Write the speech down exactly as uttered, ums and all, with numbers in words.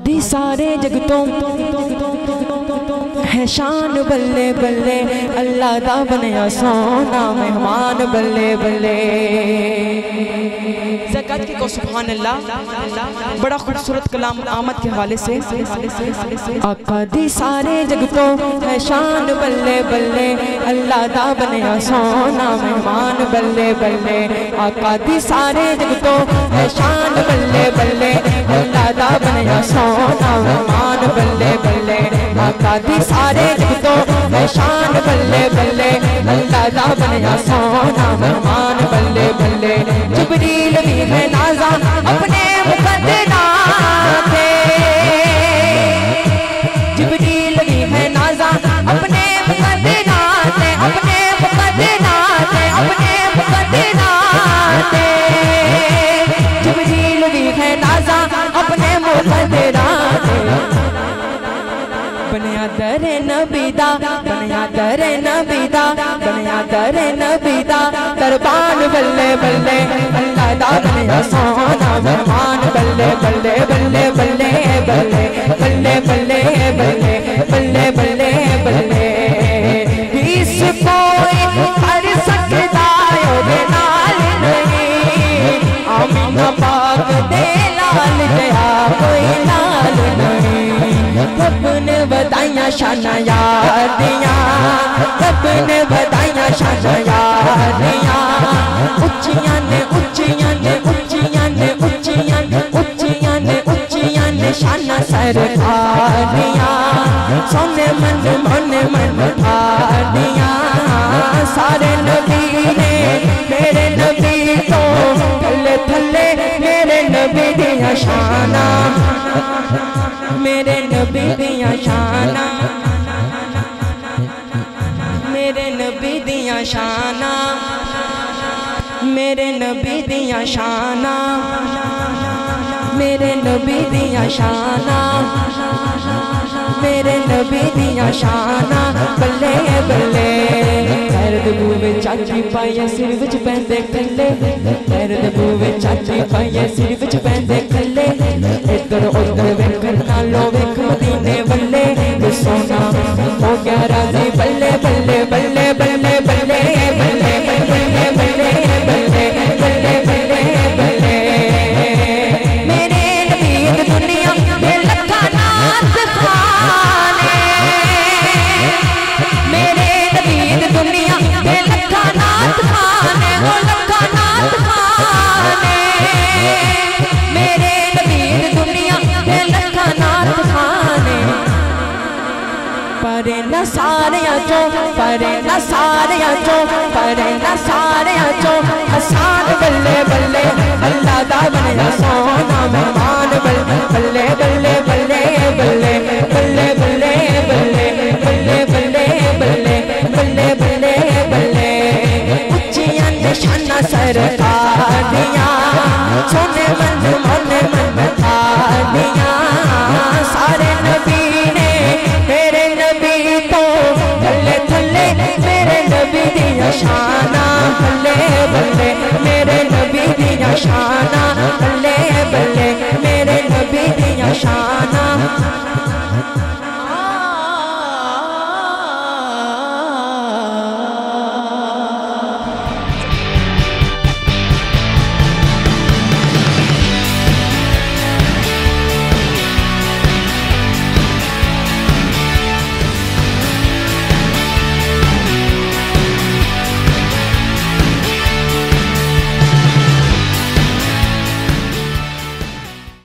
दी सारे जगतों है शान बल्ले बल्ले, अल्लाह दा बनया सोना मेहमान बल्ले बल्ले। ज़कात की को सुभान अल्लाह, बड़ा खूबसूरत कलाम आमद के हवाले से। आका दी सारे जगतों है शान बल्ले बल्ले, अल्लाह दा बनया सोना मेहमान बल्ले बल्ले। आका दी सारे जगतों है शान बल्ले बल्ले, अल्लाह दा बनया सोना मेहमान बल्ले बल्ले। आका दी सारे जगतों है शान बल्ले बल्ले, अल्लाह दा बनया सोना मेहमान बल्ले बल्ले। जिब्रील भी है नाज़ा अपने मुकद्दरा थे, जिब्रील भी है नाज़ा अपने मुकद्दरा थे, अपने मुकद्दरा थे, अपने मुकद्दरा थे। जिब्रील भी है नाज़ा अपने मुकद्दरा थे। बनया दरे नबीदा, बनया दरे नबीदा, बनया दरे नबीदा, दरबान बल्ले बल्ले, अल्लाह दा बनया सोना मेहमान बल्ले बल्ले बल्ले बल्ले बल्ले बल्ले बल्ले बल्ले बल्ले बल्ले बल्ले। इस कोई कर सकता ओदे नाल नहीं, आमीना पाक दे लाल गया कोई लाल नहीं। रब ने बताइया शाना यार दिया, रब ने बताइया शाना यार दिया। उच्चियां ने उच्चियां ने उच्चियां ने उच्चियां ने उच्चियां ने उच्चियां ने शाना सरकार दिया। सोने मन मन मन ठार दिया। सारे नबी ने मेरे नबी तो थल्ले थल्ले, मेरे नबी दिया शाना, मेरे नबी दिया शाना, मेरे नबी दिया शाना, मेरे नबी दिया शाना, मेरे नबी दिया शाना, मेरे नबी दिया शाना बल्ले बल्ले। पैर दे बूवे चाची पाइए सिर विच पैंदे खल्ले, पैर दे बूवे चाची पाइए सिर विच पैंदे खल्ले। इधर उधर वेखण नालों वेख मदीने वल्ले, सोना हो गया राजी बल्ले बल्ले बल्ले बल्ले बल्ले बल्ले बल्ले बल्ले बल्ले बल्ले बल्ले बल्ले। मेरे नबी दी दुनिया में लखा नाथ खाने, मेरे नबी दी दुनिया में लखा नाथ खाने, वो लखा नाथ खाने। मेरे नबी दी दुनिया में लखा नाथ खाने। परे न सारे चो, परे न सारे चो, परे न सारे चो हसान बल्ले बल्ले, अल्लाह दा बनया सोना मेहमान बल्ले बल्ले बल्ले बल्ले।